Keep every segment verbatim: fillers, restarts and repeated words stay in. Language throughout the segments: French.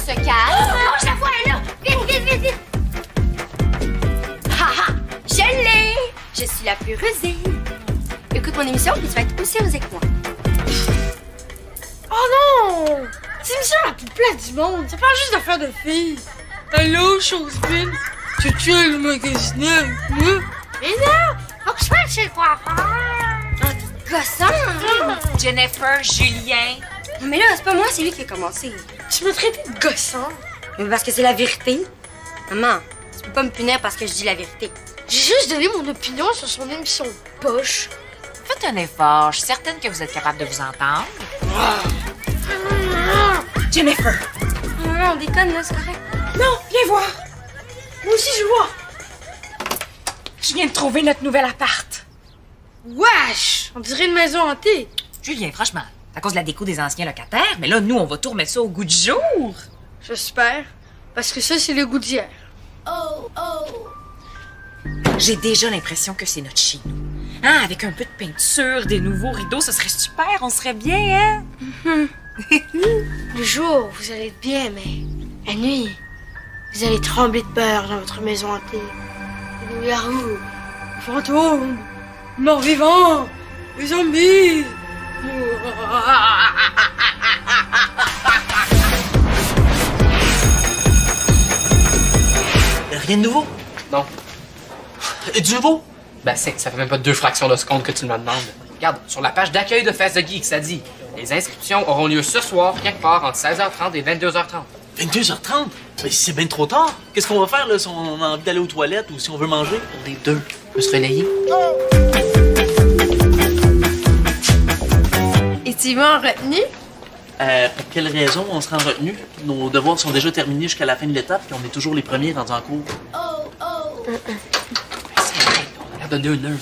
se calme. Oh, je la vois, elle est là. Vite, vite, vite, vite. Ha ha, je l'ai. Je suis la plus rusée. Écoute mon émission, puis tu vas être aussi rusée que moi. Oh non! C'est l'émission la plus plate du monde. Ça parle juste d'affaires de filles. Allô, chose fine. Tu tues le magasinet avec moi? Mais non! Faut que je fasse chez le coiffeur. Oh, gossant! Jennifer, Julien. Mais là, c'est pas moi, c'est lui qui a commencé. Tu m'as traité de gossant. Mais parce que c'est la vérité. Maman, tu peux pas me punir parce que je dis la vérité. J'ai juste donné mon opinion sur son émission poche. Faites un effort. Je suis certaine que vous êtes capable de vous entendre. Jennifer. Non, non, on déconne, là, c'est correct. Non, viens voir. Moi aussi, je vois. Je viens de trouver notre nouvel appart. Wesh! On dirait une maison hantée. Julien, franchement, c'est à cause de la déco des anciens locataires, mais là, nous, on va tout remettre ça au goût du jour. J'espère. Parce que ça, c'est le goût d'hier. Oh, oh. J'ai déjà l'impression que c'est notre chez nous. Hein, avec un peu de peinture, des nouveaux rideaux, ce serait super, on serait bien, hein? Mm-hmm. Le jour, vous allez être bien, mais la nuit, vous allez trembler de peur dans votre maison hantée. Les loups-garous, les fantômes, les morts-vivants, les zombies. Rien de nouveau? Non. Et du nouveau? Ben, c'est, ça fait même pas deux fractions de seconde que tu me demandes. Regarde, sur la page d'accueil de Fest de Geek, ça dit « Les inscriptions auront lieu ce soir, quelque part, entre seize heures trente et vingt-deux heures trente. » vingt-deux heures trente? Ben, c'est bien trop tard. Qu'est-ce qu'on va faire, là, si on a envie d'aller aux toilettes ou si on veut manger? On est deux. Je peux se relayer? Es-tu en retenue? Euh, pour quelle raison on se rend retenu? Nos devoirs sont déjà terminés jusqu'à la fin de l'étape et on est toujours les premiers rendus en cours. Oh, oh. C'est vrai, on a l'air de deux nœuds.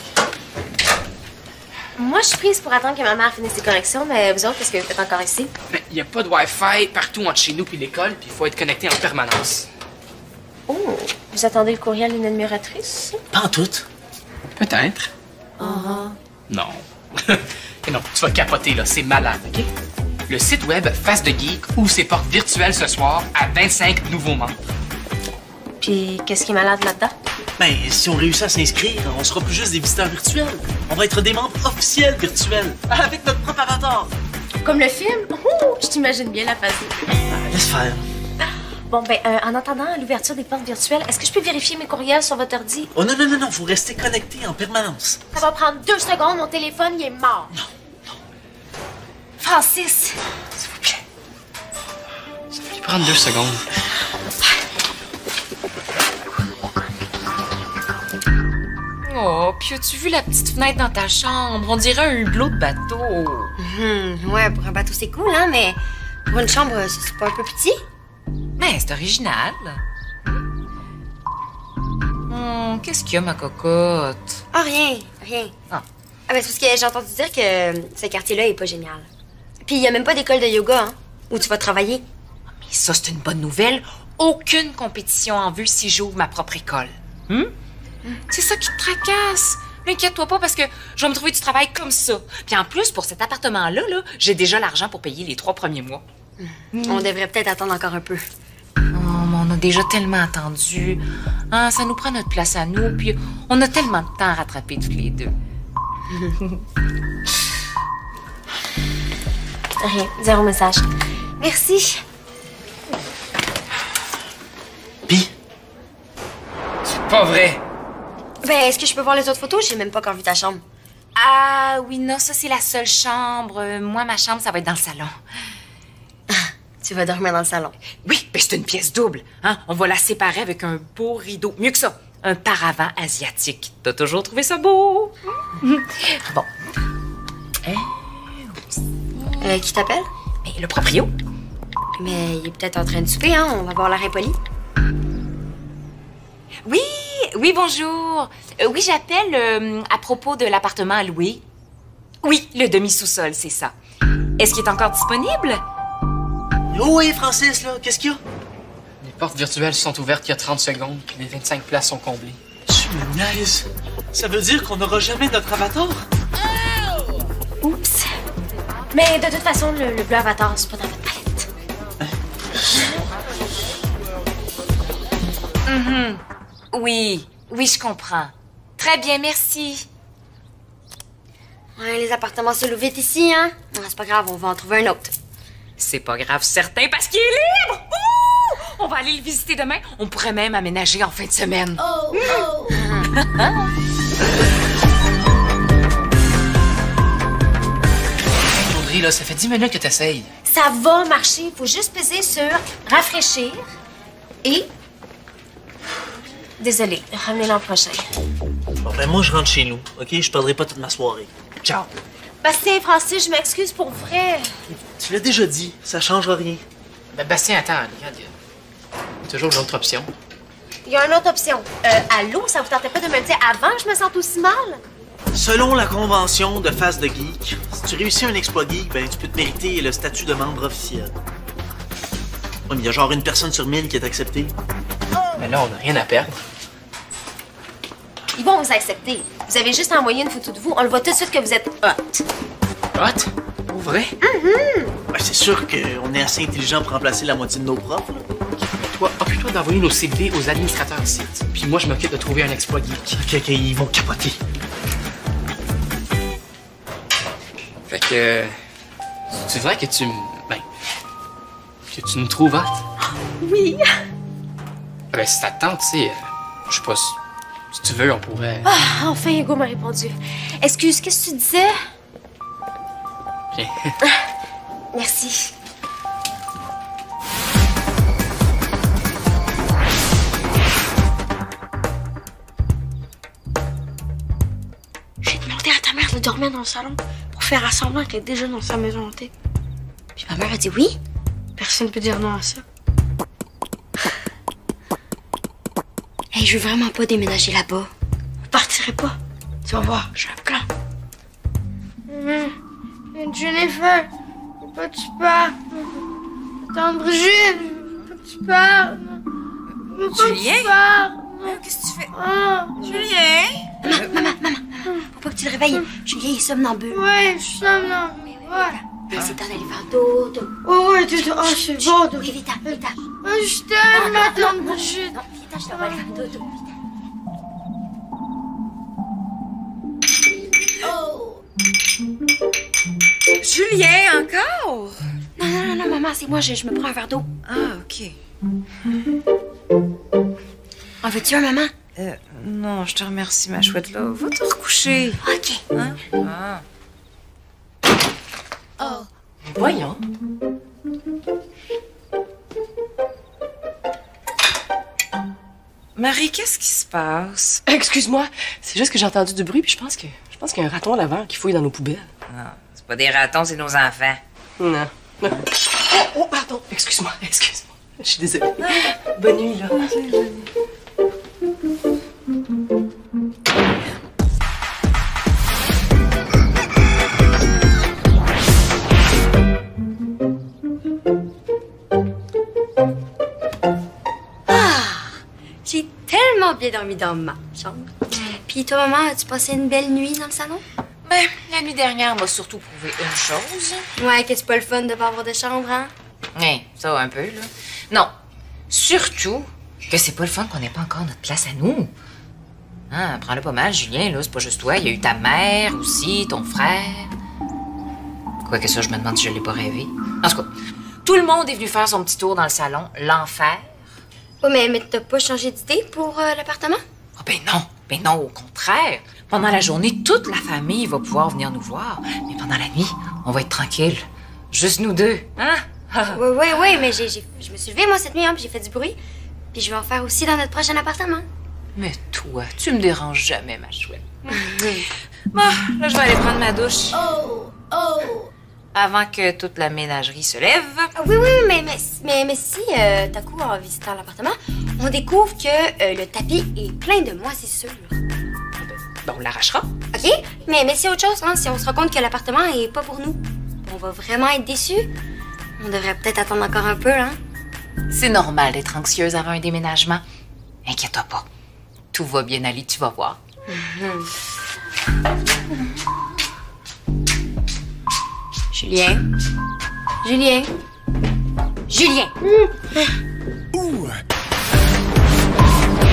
Moi, je suis prise pour attendre que ma mère finisse ses corrections, mais vous autres, qu'est-ce que vous faites encore ici? Mais il n'y a pas de Wi-Fi partout entre chez nous et l'école, puis il faut être connecté en permanence. Oh, vous attendez le courriel d'une admiratrice? Pas en tout. Peut-être. Uh-huh. Non. Et non, tu vas capoter, là. C'est malade, OK? Le site web Face de Geek ouvre ses portes virtuelles ce soir à vingt-cinq nouveaux membres. Puis, qu'est-ce qui est malade là-dedans? Ben, si on réussit à s'inscrire, on sera plus juste des visiteurs virtuels. On va être des membres officiels virtuels, avec notre propre avatar. Comme le film? Ouh, je t'imagine bien la face. Ah, laisse faire. Bon, ben, euh, en attendant l'ouverture des portes virtuelles, est-ce que je peux vérifier mes courriels sur votre ordi? Oh non, non, non, non, faut rester connecté en permanence. Ça va prendre deux secondes, mon téléphone, il est mort. Non, non. Francis! S'il vous plaît. Ça va lui prendre deux secondes. Oh, puis as-tu vu la petite fenêtre dans ta chambre? On dirait un hublot de bateau. Hum, ouais, pour un bateau, c'est cool, hein, mais pour une chambre, c'est c'est pas un peu petit? Mais c'est original. Hum, qu'est-ce qu'il y a, ma cocotte? Ah, rien, rien. Ah. Ah, ben, c'est parce que j'ai entendu dire que ce quartier-là est pas génial. Puis il y a même pas d'école de yoga, hein, où tu vas travailler. Mais ça, c'est une bonne nouvelle. Aucune compétition en vue si j'ouvre ma propre école. Hum? C'est ça qui te tracasse. Inquiète-toi pas parce que je vais me trouver du travail comme ça. Puis en plus, pour cet appartement-là, là, j'ai déjà l'argent pour payer les trois premiers mois. Mm. On devrait peut-être attendre encore un peu. Oh, mais on a déjà tellement attendu. Ah, ça nous prend notre place à nous, puis on a tellement de temps à rattraper toutes les deux. Rien, zéro message. Merci. Pis? C'est pas vrai. Ben, est-ce que je peux voir les autres photos? J'ai même pas encore vu ta chambre. Ah oui, non, ça c'est la seule chambre. Euh, Moi, ma chambre, ça va être dans le salon. Tu vas dormir dans le salon. Oui, ben c'est une pièce double. Hein? On va la séparer avec un beau rideau. Mieux que ça, un paravent asiatique. T'as toujours trouvé ça beau? Bon. Euh, Euh, qui t'appelle? mais le proprio? Mais il est peut-être en train de souper, hein? On va voir l'air impoli. Oui, oui, bonjour. Euh, oui, j'appelle euh, à propos de l'appartement à louer. Oui, le demi-sous-sol, c'est ça. Est-ce qu'il est encore disponible? Oh oui, Francis, là, qu'est-ce qu'il y a? Les portes virtuelles sont ouvertes il y a trente secondes, puis les vingt-cinq places sont comblées. Tu me niaises. Ça veut dire qu'on n'aura jamais notre avatar? Oups. Mais de toute façon, le, le bleu avatar, c'est pas dans votre palette. Mm-hmm. Oui, oui, je comprends. Très bien, merci. Ouais, les appartements se louent vite ici, hein? Non, c'est pas grave, on va en trouver un autre. C'est pas grave, certain, parce qu'il est libre! Ouh! On va aller le visiter demain. On pourrait même aménager en fin de semaine. Oh, oh! Audrey, là, ça fait dix minutes que t'essayes. Ça va marcher. Faut juste peser sur rafraîchir et... Désolée, ramenez l'an prochain. Bon, ben moi, je rentre chez nous, OK? Je perdrai pas toute ma soirée. Ciao. Bastien, Francis, je m'excuse pour vrai. Tu l'as déjà dit, ça changera rien. Ben, Bastien, attends, regarde, il y a toujours l'autre option. Il y a une autre option. Euh, allô, ça vous tentait pas de me le dire avant que je me sente aussi mal? Selon la convention de Face de Geek, si tu réussis un exploit geek, ben tu peux te mériter le statut de membre officiel. Ouais, mais il y a genre une personne sur mille qui est acceptée. Mais là, on n'a rien à perdre. Ils vont vous accepter. Vous avez juste envoyé une photo de vous. On le voit tout de suite que vous êtes hot. Hot? Pour vrai? Ben, c'est sûr qu'on est assez intelligent pour remplacer la moitié de nos profs, là. Toi, occupe-toi d'envoyer nos C V aux administrateurs ici. Puis moi, je m'occupe de trouver un exploit geek. OK, OK, ils vont capoter. Fait que... euh, C'est vrai que tu me... Ben... Que tu me trouves hot? Oui. Ben, si ça te tente, tu sais... euh, Je sais pas si... Si tu veux, on pourrait... Ah, enfin, Hugo m'a répondu. Excuse, qu'est-ce que tu disais? Rien. Merci. J'ai demandé à ta mère de dormir dans le salon pour faire à semblant qu'elle est déjà dans sa maison hantée. Puis ma mère a dit oui. Personne ne peut dire non à ça. Hey, je veux vraiment pas déménager là-bas. Je partirai pas. Tu vas voir, j'ai un plan. Mmh. Jennifer, faut pas que tu parles. Attends, Brigitte, faut pas que tu parles. Faut pas Julien? que tu parles. Qu'est-ce que tu fais? Ah, Julien? Maman, maman, maman. Faut pas que tu le réveilles. Julien est somnambule. ouais, je suis somnambule. Ouais. C'est le temps d'aller faire dodo. Oh, ouais, tu oh, c'est bon. de- Oui, vite, vite. Oh, je t'aime, ma tante Brigitte. Non, vite, je t'en vais aller faire dodo. Julien, encore? Non, non, non, non, maman, c'est moi, je, je me prends un verre d'eau. Ah, OK. En veux-tu un, maman? Euh, non, je te remercie, ma chouette, là. Va te recoucher. OK. Hein? Ah. Oh. Voyons. Marie, qu'est-ce qui se passe? Excuse-moi, c'est juste que j'ai entendu du bruit puis je pense que je pense qu'il y a un raton à l'avant qui fouille dans nos poubelles. Non, c'est pas des ratons, c'est nos enfants. Non. non. Oh, oh, pardon. Excuse-moi, excuse-moi. Je suis désolée. Bonne nuit, là. J'ai tellement bien dormi dans ma chambre. Puis toi, maman, as-tu passé une belle nuit dans le salon? Ben, la nuit dernière m'a surtout prouvé une chose. Ouais, que c'est pas le fun de pas avoir de chambre, hein? Oui, ça un peu, là. Non, surtout que c'est pas le fun qu'on n'ait pas encore notre place à nous. Hein, prends-le pas mal, Julien, là, c'est pas juste toi. Il y a eu ta mère aussi, ton frère. Quoique ça, je me demande si je l'ai pas rêvé. En tout cas, tout le monde est venu faire son petit tour dans le salon, l'enfer. Oh, mais, mais t'as pas changé d'idée pour euh, l'appartement? Oh, ben non, ben non, au contraire. Pendant la journée, toute la famille va pouvoir venir nous voir. Mais pendant la nuit, on va être tranquille. Juste nous deux, hein? Oui, oui, oui, mais j'ai, j'ai- je me suis levée, moi, cette nuit, hein, puis j'ai fait du bruit. Puis je vais en faire aussi dans notre prochain appartement. Mais toi, tu me déranges jamais, ma chouette. Bon, là, je vais aller prendre ma douche. Oh, oh. Avant que toute la ménagerie se lève. Ah, oui, oui, mais, mais, mais, mais si, euh, d'un coup, en visitant l'appartement, on découvre que euh, le tapis est plein de moisissures. Ben, on l'arrachera. OK? Mais, mais c'est autre chose, hein, si on se rend compte que l'appartement est pas pour nous. On va vraiment être déçus. On devrait peut-être attendre encore un peu, hein? C'est normal d'être anxieuse avant un déménagement. Inquiète-toi pas. Tout va bien aller, tu vas voir. Julien? Julien? Julien!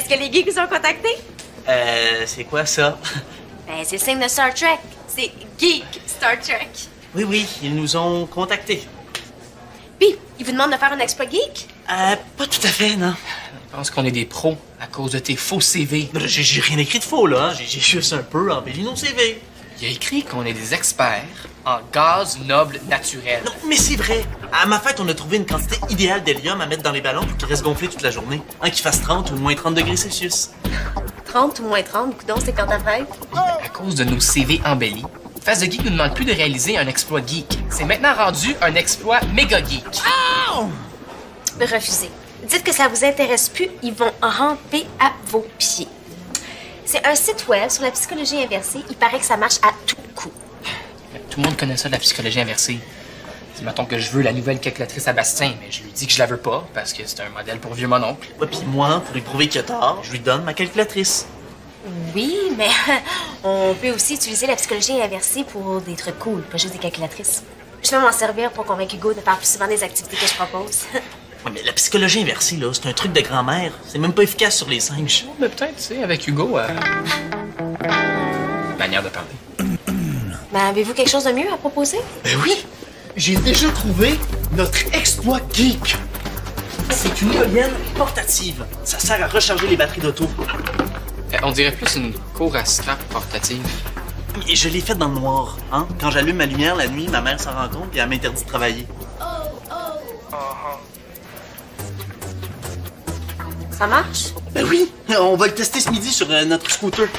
Est-ce que les geeks vous ont contacté? Euh, c'est quoi ça? Ben, c'est le signe de Star Trek. C'est Geek Star Trek. Oui, oui, ils nous ont contactés. Puis, ils vous demandent de faire un exploit geek? Euh, pas tout à fait, non. Je pense qu'on est des pros à cause de tes faux C V. J'ai j'ai rien écrit de faux, là. Hein. J'ai j'ai juste un peu embelli nos C V. Il y a écrit qu'on est des experts en gaz noble naturel. Non, mais c'est vrai. À ma fête, on a trouvé une quantité idéale d'hélium à mettre dans les ballons pour qu'ils restent gonflés toute la journée. Hein, qu'ils fassent trente ou moins trente degrés Celsius. trente ou moins trente, coudonc, c'est quand ta fête? À cause de nos C V embellis, Face de Geek nous demande plus de réaliser un exploit geek. C'est maintenant rendu un exploit méga geek. Refusez. Dites que ça vous intéresse plus, ils vont ramper à vos pieds. C'est un site web sur la psychologie inversée. Il paraît que ça marche à tout coup. Tout le monde connaît ça de la psychologie inversée. Dis, mettons que je veux la nouvelle calculatrice à Bastien, mais je lui dis que je la veux pas parce que c'est un modèle pour vieux mononcle. Ouais, puis moi, pour lui prouver qu'il a tort, je lui donne ma calculatrice. Oui, mais on peut aussi utiliser la psychologie inversée pour des trucs cool, pas juste des calculatrices. Je vais m'en servir pour convaincre Hugo de faire plus souvent des activités que je propose. Ouais, mais la psychologie inversée, là, c'est un truc de grand-mère. C'est même pas efficace sur les singes. Oh, mais peut-être, tu sais, avec Hugo, euh... manière de parler. Ben, avez-vous quelque chose de mieux à proposer? Ben oui! J'ai déjà trouvé notre exploit geek! C'est une éolienne portative. Ça sert à recharger les batteries d'auto. Euh, on dirait plus une cour à scrap portative. Et je l'ai faite dans le noir. Hein? Quand j'allume ma lumière la nuit, ma mère s'en rend compte et elle m'interdit de travailler. Ça marche? Ben oui! On va le tester ce midi sur euh, notre scooter.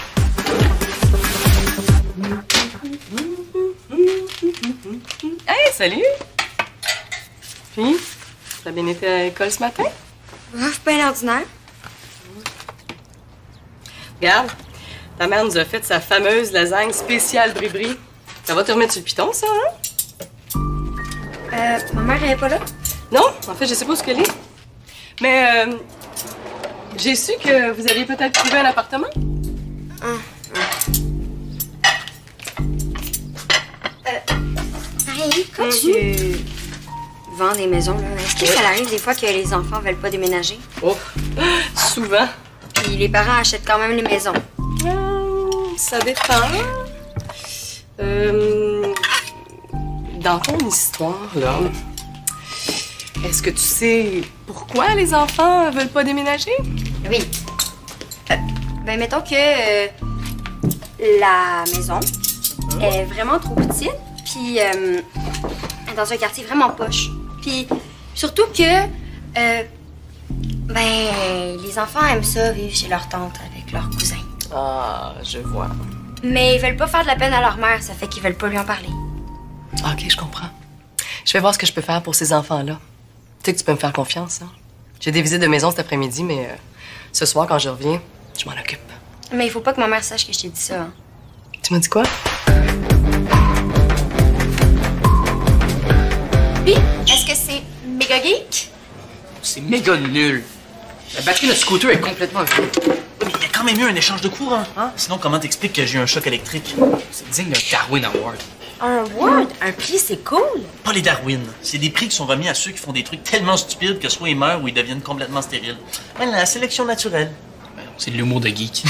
Hey, salut! Puis, t'as bien été à l'école ce matin? Ouf, pas l'ordinaire. Regarde, ta mère nous a fait sa fameuse lasagne spéciale brie-brie. Ça va te remettre sur le piton, ça, hein? Euh, ma mère, elle est pas là? Non, en fait, je sais pas où ce qu'elle est. Mais, euh, j'ai su que vous aviez peut-être trouvé un appartement. Marie, quand tu vends des maisons, là, est-ce que ça arrive des fois que les enfants veulent pas déménager? Oh, souvent. Puis les parents achètent quand même les maisons. Euh, ça dépend. Euh, dans ton histoire, là, est-ce que tu sais pourquoi les enfants veulent pas déménager? Oui. Euh, ben, mettons que euh, la maison est vraiment trop petite, puis euh, elle est dans un quartier vraiment poche. Puis surtout que, euh, ben, les enfants aiment ça, vivre chez leur tante avec leurs cousins. Ah, je vois. Mais ils veulent pas faire de la peine à leur mère, ça fait qu'ils veulent pas lui en parler. OK, je comprends. Je vais voir ce que je peux faire pour ces enfants-là. Tu sais que tu peux me faire confiance, hein? J'ai des visites de maison cet après-midi, mais euh, ce soir, quand je reviens, je m'en occupe. Mais il faut pas que ma mère sache que je t'ai dit ça. Hein. Tu m'as dit quoi? Puis, est-ce que c'est méga geek? C'est méga nul. La batterie de notre scooter est complètement vide. Mais il y a quand même eu un échange de courant. Hein? Sinon, comment t'expliques que j'ai eu un choc électrique? C'est digne d'un Darwin Award. Un Word? Un prix, c'est cool. Pas les Darwin. C'est des prix qui sont remis à ceux qui font des trucs tellement stupides que soit ils meurent ou ils deviennent complètement stériles. Ouais, la sélection naturelle. Ben, c'est de l'humour de geek.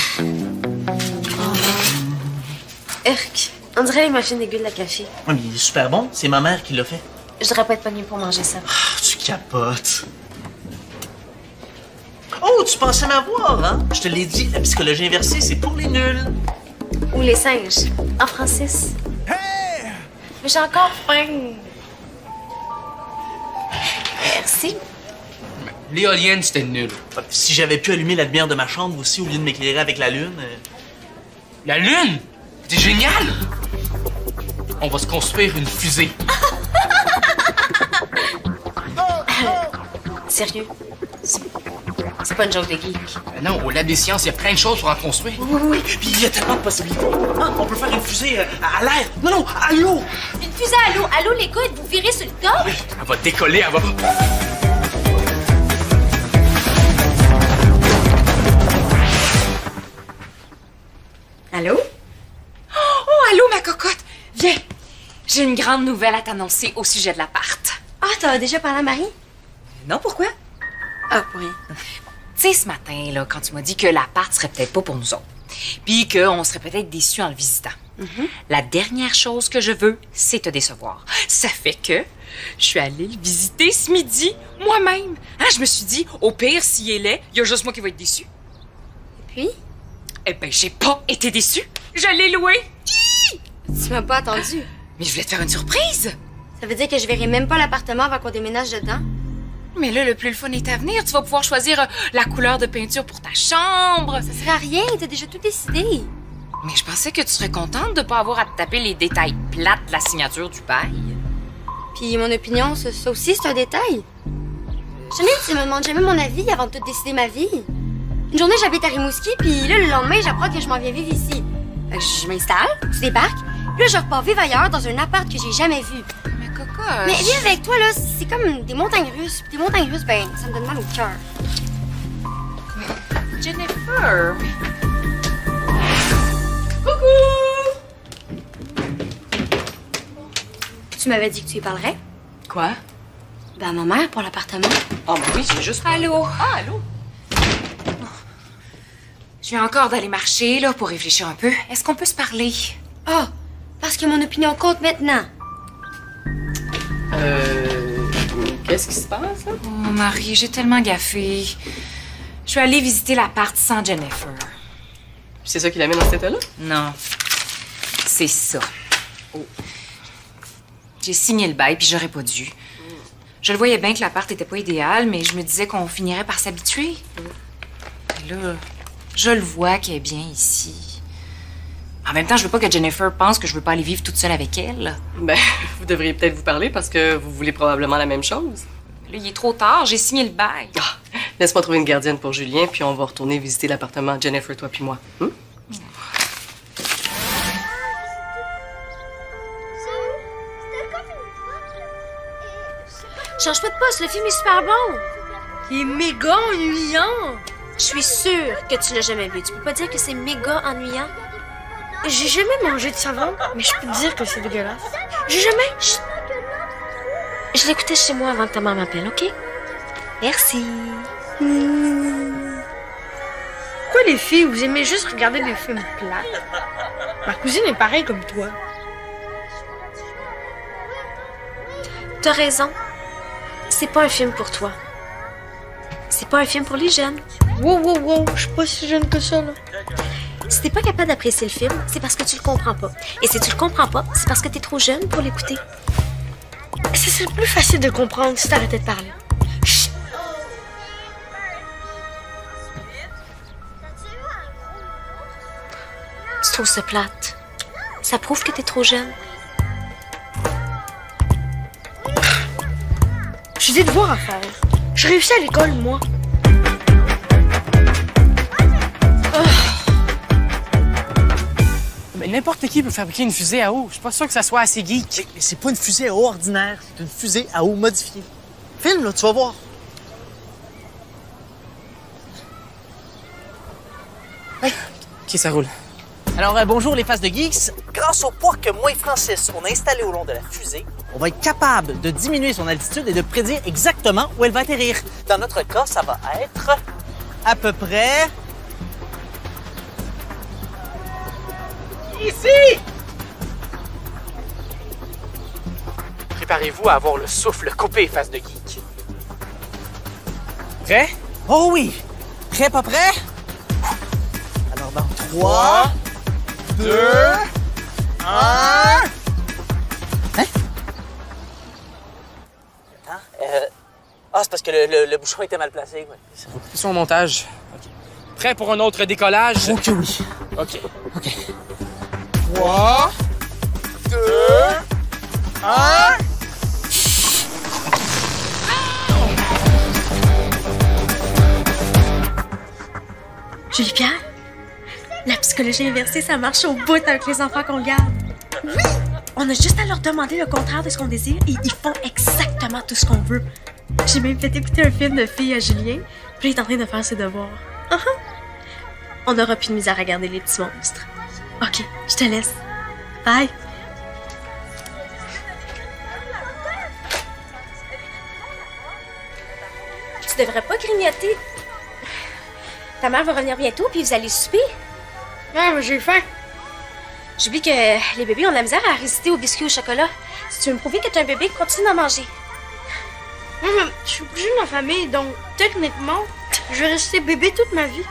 Urk. On dirait les machines d'aiguille de la café. Ouais, mais il est super bon. C'est ma mère qui l'a fait. Je devrais pas être pognée pour manger ça. Ah, tu capotes. Oh, tu pensais m'avoir, hein? Je te l'ai dit, la psychologie inversée, c'est pour les nuls. Ou les singes. En Francis. Mais j'ai encore faim. Merci. L'éolienne, c'était nul. Si j'avais pu allumer la lumière de ma chambre aussi au lieu de m'éclairer avec la lune... euh, La Lune! C'est génial! On va se construire une fusée. Sérieux? C'est c'est pas une joke de geek. Ben non, au Lab des sciences, il y a plein de choses pour en construire. Oui, oui, oui. Puis il y a tellement de possibilités. Hein? On peut faire une fusée euh, à l'air. Non, non, à l'eau. Une fusée à l'eau. À l'eau, les gars, vous virez sur le top? Elle va décoller, elle va... Allô? Oh, allô, ma cocotte! Viens! J'ai une grande nouvelle à t'annoncer au sujet de l'appart. Ah, t'as déjà parlé à Marie? Non, pourquoi? Ah, pour rien. Tu sais, ce matin, là, quand tu m'as dit que l'appart serait peut-être pas pour nous autres, puis qu'on serait peut-être déçus en le visitant, mm-hmm. la dernière chose que je veux, c'est te décevoir. Ça fait que je suis allée le visiter ce midi, moi-même. Hein, je me suis dit, au pire, s'il est laid, il y a juste moi qui va être déçu. Et puis? Eh ben, j'ai pas été déçue. Je l'ai loué. Hi! Tu m'as pas attendu. Mais je voulais te faire une surprise. Ça veut dire que je verrai même pas l'appartement avant qu'on déménage dedans? Mais là, le plus le fun est à venir. Tu vas pouvoir choisir euh, la couleur de peinture pour ta chambre. Ça sert à rien, t'as déjà tout décidé. Mais je pensais que tu serais contente de pas avoir à te taper les détails plates de la signature du bail. Puis mon opinion, ça, ça aussi, c'est un détail. Jamais tu me demandes jamais mon avis avant de tout décider ma vie. Une journée, j'habite à Rimouski, puis là, le lendemain, j'apprends que je m'en viens vivre ici. Fait que je m'installe, tu débarques, puis là, je repars vivre ailleurs dans un appart que j'ai jamais vu. Mais cocotte... Mais vivre avec toi, là, c'est comme des montagnes russes. Puis des montagnes russes, ben, ça me donne mal au cœur. Jennifer... Tu m'avais dit que tu y parlerais? Quoi? Ben, à ma mère pour l'appartement. Oh, ben oui, c'est juste... Allô? Ah, allô? Je viens encore d'aller marcher, là, pour réfléchir un peu. Est-ce qu'on peut se parler? Ah, oh, parce que mon opinion compte maintenant. Euh... Qu'est-ce qui se passe, là? Oh, Marie, j'ai tellement gaffé. Je suis allée visiter l'appart sans Jennifer. C'est ça qui l'amène dans cet état-là? Non. C'est ça. Oh. J'ai signé le bail, puis j'aurais pas dû. Je le voyais bien que l'appart était pas idéal, mais je me disais qu'on finirait par s'habituer. Et là, je le vois qu'elle est bien ici. En même temps, je veux pas que Jennifer pense que je veux pas aller vivre toute seule avec elle. Ben, vous devriez peut-être vous parler parce que vous voulez probablement la même chose. Là, il est trop tard, j'ai signé le bail. Ah, laisse-moi trouver une gardienne pour Julien, puis on va retourner visiter l'appartement Jennifer, toi puis moi. Hum? Change pas de poste, le film est super bon. Il est méga ennuyant. Je suis sûre que tu l'as jamais vu. Tu peux pas dire que c'est méga ennuyant? J'ai jamais mangé de savon, mais je peux te dire que c'est dégueulasse. J'ai jamais... Chut. Je l'écoutais chez moi avant que ta maman m'appelle, OK? Merci. Mmh. Pourquoi les filles, vous aimez juste regarder des films plates? Ma cousine est pareille comme toi. T'as raison. C'est pas un film pour toi. C'est pas un film pour les jeunes. Wow, wow, wow, je suis pas si jeune que ça, là. Si t'es pas capable d'apprécier le film, c'est parce que tu le comprends pas. Et si tu le comprends pas, c'est parce que t'es trop jeune pour l'écouter. C'est plus facile de comprendre si t'arrêtais de parler. Chut. Tu trouves ça plate? Ça prouve que t'es trop jeune. J'ai des devoirs à faire. Je réussis à l'école, moi. Mais n'importe qui peut fabriquer une fusée à eau. Je suis pas sûr que ça soit assez geek. Mais c'est pas une fusée à eau ordinaire, c'est une fusée à eau modifiée. Filme, là, tu vas voir. Ouais. OK, ça roule. Alors, euh, bonjour les faces de geeks. Grâce au poids que moi et Francis on a installé au long de la fusée, on va être capable de diminuer son altitude et de prédire exactement où elle va atterrir. Dans notre cas, ça va être à peu près... ici! Préparez-vous à avoir le souffle coupé, face de geek. Prêt? Oh oui! Prêt, pas prêt? Alors, dans trois... deux, un... Hein? Attends, euh... Ah, c'est parce que le, le, le bouchon était mal placé. Ouais. C'est son montage. Okay. Prêt pour un autre décollage? Ok, oui. OK. OK. trois, deux, un... Julie-Pierre, la psychologie inversée, ça marche au bout avec les enfants qu'on garde. Oui! On a juste à leur demander le contraire de ce qu'on désire et ils font exactement tout ce qu'on veut. J'ai même fait écouter un film de filles à Julien, puis il est en train de faire ses devoirs. Uh-huh. On n'aura plus de misère à regarder les petits monstres. OK, je te laisse. Bye! Tu devrais pas grignoter. Ta mère va revenir bientôt, puis vous allez souper. Ouais, mais j'ai faim. J'oublie que les bébés ont de la misère à résister aux biscuits au chocolat. Si tu veux me prouver que t'es un bébé, continue d'en manger. Moi, mais je suis plus jeune de la famille, donc techniquement, je vais rester bébé toute ma vie.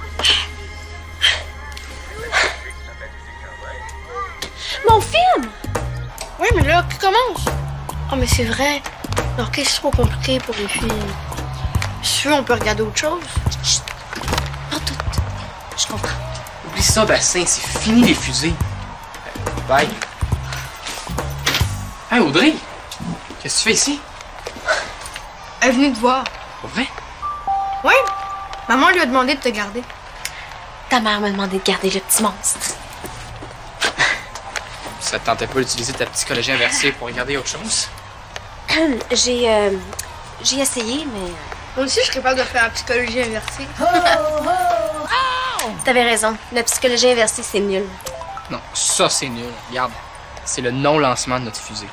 Mon film! Ouais, mais là, qui commence? Oh, mais c'est vrai. Alors, qu'est-ce qui est trop compliqué pour les filles? Si tu veux, on peut regarder autre chose. Chut! Pas tout. Je comprends. Oublie ça, Bassin, c'est fini les fusées. Euh, bye. Hey, Audrey! Qu'est-ce que tu fais ici? Elle est venue te voir. Pour vrai? Oui. Maman lui a demandé de te garder. Ta mère m'a demandé de garder le petit monstre. Ça te tentait pas d'utiliser ta psychologie inversée pour regarder autre chose? J'ai... Euh, j'ai essayé, mais... Moi aussi, je serais capable de faire la psychologie inversée. T'avais raison. La psychologie inversée, c'est nul. Non, ça c'est nul. Regarde, c'est le non-lancement de notre fusée.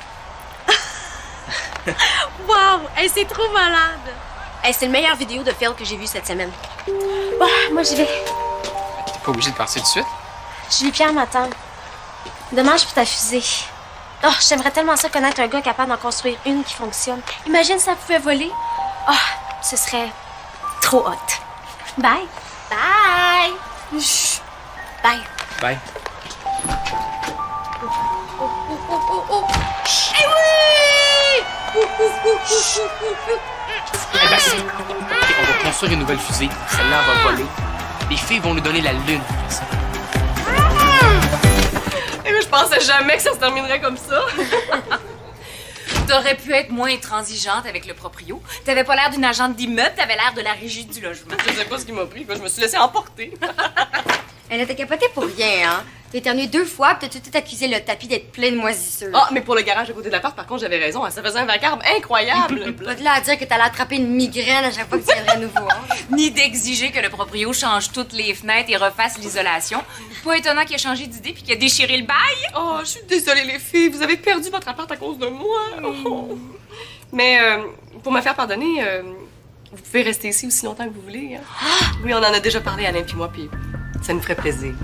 Wow! Hey, c'est trop malade! Hey, c'est la meilleure vidéo de Phil que j'ai vue cette semaine. Bon, moi, j'y vais. T'es pas obligé de partir tout de suite? Julie Pierre m'attend. Dommage pour ta fusée. Oh, j'aimerais tellement ça connaître un gars capable d'en construire une qui fonctionne. Imagine si ça pouvait voler. Oh, ce serait trop hot. Bye. Bye. Chut. Bye. Bye. Oh, oh, oh, oh. Eh oui! Eh ben, c'est... Ok, on va construire une nouvelle fusée. Celle-là va voler. Les filles vont nous donner la lune. Ça. Eh ben, je pensais jamais que ça se terminerait comme ça. T'aurais pu être moins intransigeante avec le proprio. T'avais pas l'air d'une agente d'immeuble, t'avais l'air de la régie du logement. Je sais pas ce qui m'a pris, je me suis laissée emporter. Elle était capotée pour rien, hein. T'as éternué deux fois, pis t'as tout de suite accusé le tapis d'être plein de moisissures. Ah, mais pour le garage à côté de l'appart, par contre, j'avais raison. Ça faisait un vacarme incroyable. Pas de là à dire que t'allais attraper une migraine à chaque fois que tu viendrais à nouveau, hein. Ni d'exiger que le proprio change toutes les fenêtres et refasse l'isolation. Pas étonnant qu'il ait changé d'idée puis qu'il a déchiré le bail. Oh, je suis désolée, les filles. Vous avez perdu votre appart à cause de moi. Oh. Mais euh, pour me faire pardonner, euh, vous pouvez rester ici aussi longtemps que vous voulez. Hein? Oui, on en a déjà parlé, Alain puis moi, puis ça nous ferait plaisir.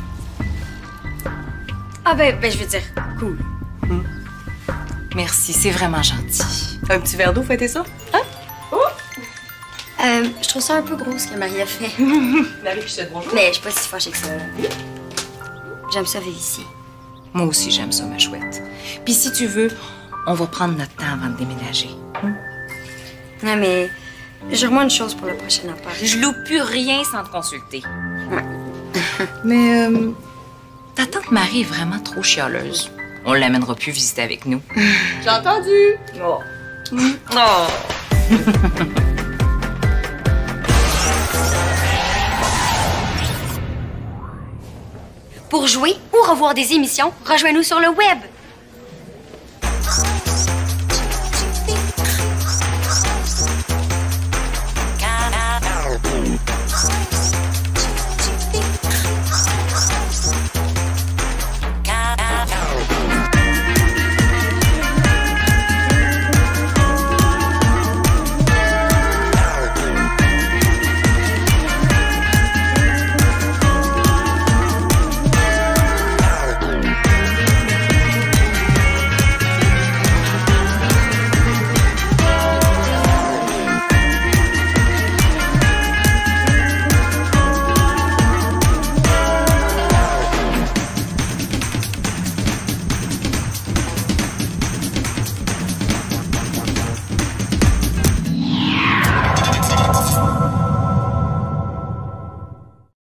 Ah ben, ben je veux dire, cool. Hmm. Merci, c'est vraiment gentil. Un petit verre d'eau, fêtez ça? Hein? Oh! Euh, je trouve ça un peu gros ce que Marie a fait. Marie, je te dis bonjour. Mais je suis pas si fâchée que ça. J'aime ça vivre ici. Moi aussi, j'aime ça, ma chouette. Puis si tu veux, on va prendre notre temps avant de déménager. Hmm? Non, mais j'ai vraiment une chose pour le prochain appart. Je loupe plus rien sans te consulter. Ouais. Mais euh, ta tante Marie est vraiment trop chialeuse. On l'amènera plus visiter avec nous. J'ai entendu. Oh. Oh. Pour jouer ou revoir des émissions, rejoins-nous sur le web.